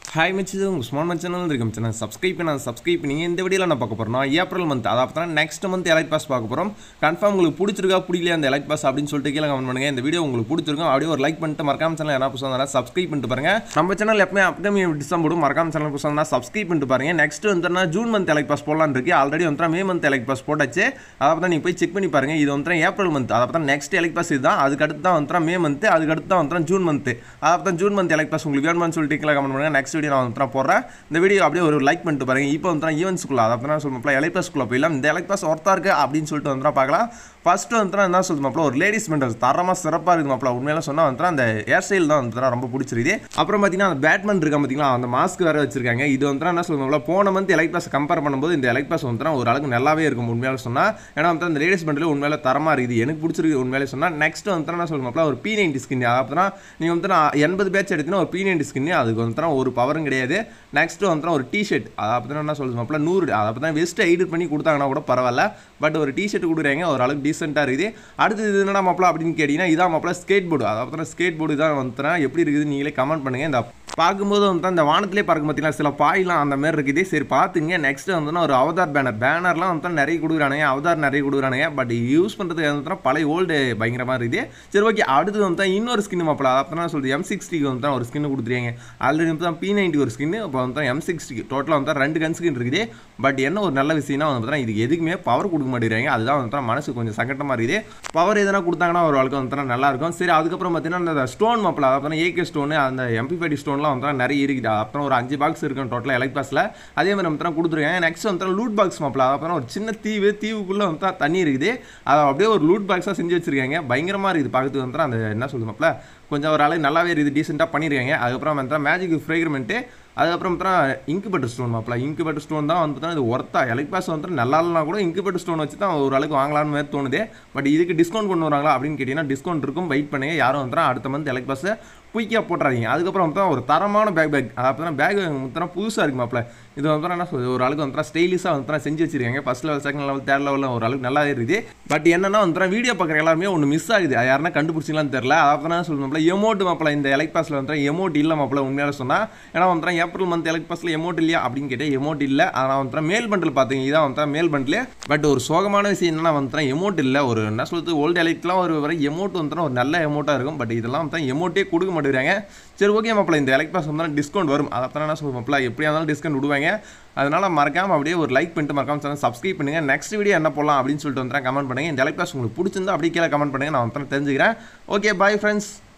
Hi, Mitchell. Small channel. Subscribe and subscribe. In the video, April month. Next month, elite pass. Confirm you pudichirukka pudiyala and elite pass அப்படினு சொல்லிட்டு கீழ comment பண்ணுங்க. இந்த video உங்களுக்கு பிடிச்சிருக்கும் அப்படியே ஒரு லைக் பண்ணிட்டு மறக்காம சேனலை என்ன புதுசா சப்ஸ்கிரைப் பண்ணிட்டு பாருங்க. நம்ம சேனல் எப்பமே அப்கமிங் டிசம்பர் மறக்காம சேனல் புதுசா சப்ஸ்கிரைப் பண்ணிட்டு பாருங்க. நெக்ஸ்ட் வந்து ஜூன் மந்த் elite pass போடலாம்னு இருக்கு. ஆல்ரெடி வந்து மே மந்த் elite pass போட்டாச்சு. அத நீங்க போய் செக் பண்ணி பாருங்க. இது வந்து ஏப்ரல் மந்த். அத நெக்ஸ்ட் elite pass இதுதான். அதுக்கு அடுத்து தான் வந்து மே மந்த், அதுக்கு அடுத்து தான் வந்து ஜூன் மந்த். அத ஜூன் மந்த் elite pass உங்களுக்கு வேணும்னு சொல்லிட்டு கீழ கமெண்ட் பண்ணுங்க. நெக்ஸ்ட் வீடியோ நான் வந்து போடுறேன். இந்த வீடியோ அப்படியே ஒரு லைக் பண்ணிட்டு பாருங்க. இப்போ வந்து ஈவென்ட்ஸ்க்குள்ள அதான் சொல்லுமா elite pass குள்ள போயிடலாம். இந்த elite pass ஒர்த்தா இருக்கு அப்படின்னு சொல்லிட்டு வந்து பார்க்கலாம். ஃபர்ஸ்ட் வந்து என்ன சொல்லுமா ஒரு லேடிஸ் மெண்டல் தரமா சிறப்பா இருக்கு மாப்ள. உண்மையில சொன்னா வந்து அந்த ஹேர் ஸ்டைல் தான் வந்து ரொம்ப பிடிச்சிருக்கு. அப்புறம் பாத்தீங்கன்னா அந்த பேட்மேன் இருக்கா பாத்தீங்களா, அந்த மாஸ்க் வேற வச்சிருக்காங்க. இது வந்து என்ன சொல்லுமா போன மந்த் elite pass கம்பேர் பண்ணும்போது இந்த elite pass வந்து ஒரு அளவுக்கு நல்லாவே இருக்கும் உண்மையில சொன்னா. ஏன்னா வந்து அந்த லேடிஸ் மெண்டல் உண்மையில தரமா இருக்குது. எனக்கு பிடிச்சிருக்கு உண்மையில சொன்னா. நெக்ஸ்ட் வந்து என்ன சொல்லுமா ஒரு P90 ஸ்கின். அதாவது நீங்க வந்து 80 பேட்ச் எடுத்தீங்கன்னா ஒரு P90 ஸ்கின், அதுக்கு வந்து ஒரு பவரும் கிடையாது. நெக்ஸ்ட் வந்து ஒரு டி-ஷர்ட், அத என்ன சொல்லுமா 100, அத வெஸ்ட் எடிட் பண்ணி கொடுத்தாங்கன்னா கூட பரவாயில்ல. பட் ஒரு டி-ஷர்ட் கொடுக்குறாங்க, ஒரு அளவுக்கு டீசென்ட்டா இருக்குது. அடுத்து இது என்னடா மாப்ள அப்படின்னு கேட்டீங்கன்னா இதான் மாப்ள ஸ்கேட் போர்டு. அதாவது ஸ்கேட் போர்டு இதான் வந்து எப்படி இருக்குது நீங்களே கமெண்ட் பண்ணுங்க. இந்த பார்க்கும்போது வந்து அந்த வானத்திலே பார்க்க பார்த்தீங்கன்னா சில பாய்லாம் அந்த மாதிரி இருக்குது. சரி பார்த்துங்க. நெக்ஸ்ட் வந்து ஒரு அவதார் பேனர்லாம் வந்து நிறைய கொடுக்குறானுங்க, அவதார் நிறைய கொடுக்குறானுங்க. பட் யூஸ் பண்ணுறதுக்கு வந்து பழைய ஓல்டு பயங்கரமாக இருக்குது. சரி ஓகே, அடுத்து வந்து இன்னொரு ஸ்கின் மாப்பிள. அதான் சொல்லுது M60 வந்து ஒரு ஸ்கின் கொடுத்துருங்க. ஆல்ரெடி வந்து P90 ஒரு ஸ்கின், இப்போ வந்து M60 டோட்டலாக வந்து 2 கன் ஸ்கின் இருக்குது. பட் என்ன ஒரு நல்ல விஷயம்னா வந்து பார்த்தீங்கன்னா இதுக்கு எதுக்குமே பவர் கொடுக்க மாட்டேங்கிறாங்க. அதுதான் வந்து மனசு கொஞ்சம் சங்கட்டமாக இருக்குது. பவர் எதனா கொடுத்தாங்கன்னா ஒரு ஆளுக்கு வந்து நல்லா இருக்கும். சரி அதுக்கப்புறம் பார்த்தீங்கன்னா அந்த ஸ்டோன் மாப்பிள, அதாவது AK ஸ்டோனு, அந்த MP5 ஸ்டோன்லாம் வந்து நிறைய இருக்குது. அப்புறம் ஒரு 5 பாக்ஸ் இருக்கும் டோட்டலாக elite passல. அதே மாதிரி நம்ம கொடுத்துருக்காங்க. நெக்ஸ்ட் வந்து லூட் பாக்ஸ் மாப்பிள. அப்புறம் ஒரு சின்ன தீவுக்குள்ளே வந்து தண்ணி இருக்குது. அதை அப்படியே ஒரு லூட் பாக்ஸாக செஞ்சு வச்சிருக்காங்க. பயங்கரமாக இருக்குது பார்க்கறதுக்கு வந்து அந்த என்ன சொல்லுது மாப்பிள கொஞ்சம் ஒரு அளவு நல்லாவே இருக்குது, டீசெண்டாக பண்ணியிருக்காங்க. அதுக்கப்புறம் வந்து மேஜிக் ஃப்ரேக்மெண்ட்டு, அதுக்கப்புறம் இன்குபேட்டர் ஸ்டோன் மாப்பிள. இன்குபேட்டர் ஸ்டோன் தான் வந்து இது ஒர்த்தா. elite pass வந்து நல்லா இல்லைனா கூட இன்குபேட்டர் ஸ்டோன் வச்சு தான் ஒரு அளவுக்கு வாங்கலான்னு மாதிரி தோணுது. பட் இதுக்கு டிஸ்கவுண்ட் கொண்டு வராங்களா அப்படின்னு கேட்டிங்கன்னா டிஸ்கவுண்ட் இருக்கும், வெயிட் பண்ணுங்க. யாரும் வந்து அடுத்த மந்த் elite pass குயிக்காக போட்டுறாதீங்க. அதுக்கப்புறம் வந்து ஒரு தரமான பேக் அதாவது பேக் வந்து புதுசாக இருக்கு மாப்பிள. இது வந்து என்ன சொல்லுது ஒரு அளவுக்கு வந்து ஸ்டைலிஷாக வந்து செஞ்சு வச்சிருக்காங்க. First level, second level, third லெவலில் ஒரு அளவுக்கு நல்லா இருக்குது. பட் என்னன்னா வந்து வீடியோ பார்க்குற எல்லாருமே ஒன்று மிஸ் ஆகுது. யாருன்னா கண்டுபிடிச்சிங்களான்னு தெரியல. அதான் சொல்லுவாங்க எமோட் மாப்பிள. இந்த elite passல வந்து எமோட் இல்லை மாப்பிள உண்மையால சொன்னா. ஏன்னா வந்து ஏப்ரல் மந்த் elite passல எமோட் இல்லையா அப்படின்னு கேட்டால் எமோட் இல்லை. ஆனால் வந்து மேல் பண்டில் பார்த்தீங்க, இதான் வந்து மேல் பண்டில். பட் ஒரு சோகமான விஷயம் என்னன்னா வந்து எமோட் இல்லை. ஒரு என்ன சொல்றது ஓல்டு eliteலாம் ஒரு வரை எமோட் வந்து ஒரு நல்ல எமோட்டாக இருக்கும். பட் இதெல்லாம் வந்து எமோட்டே கொடுக்க மாட்டேங்கிறாங்க. சரி ஓகே மாப்பிள, இந்த elite pass வந்து டிஸ்கவுண்ட் வரும். அதான் என்ன சொல்லுவோம் மாப்பிள, எப்படியா இருந்தாலும் டிஸ்கவுண்ட் விடுவாங்க. அதனால மறக்காம அப்படியே ஒரு லைக் பண்ணிட்டு மறக்காம சேனல் சப்ஸ்கிரைப் பண்ணுங்க. நெக்ஸ்ட் வீடியோ என்ன போடலாம் அப்படின்னு சொல்லிட்டு வந்து கமெண்ட் பண்ணுங்க. இந்த elite pass உங்களுக்கு பிடிச்சிருந்தா அப்படியே கீழே கமெண்ட் பண்ணுங்க, நான் வந்து தெரிஞ்சுக்கிறேன். Okay, bye friends.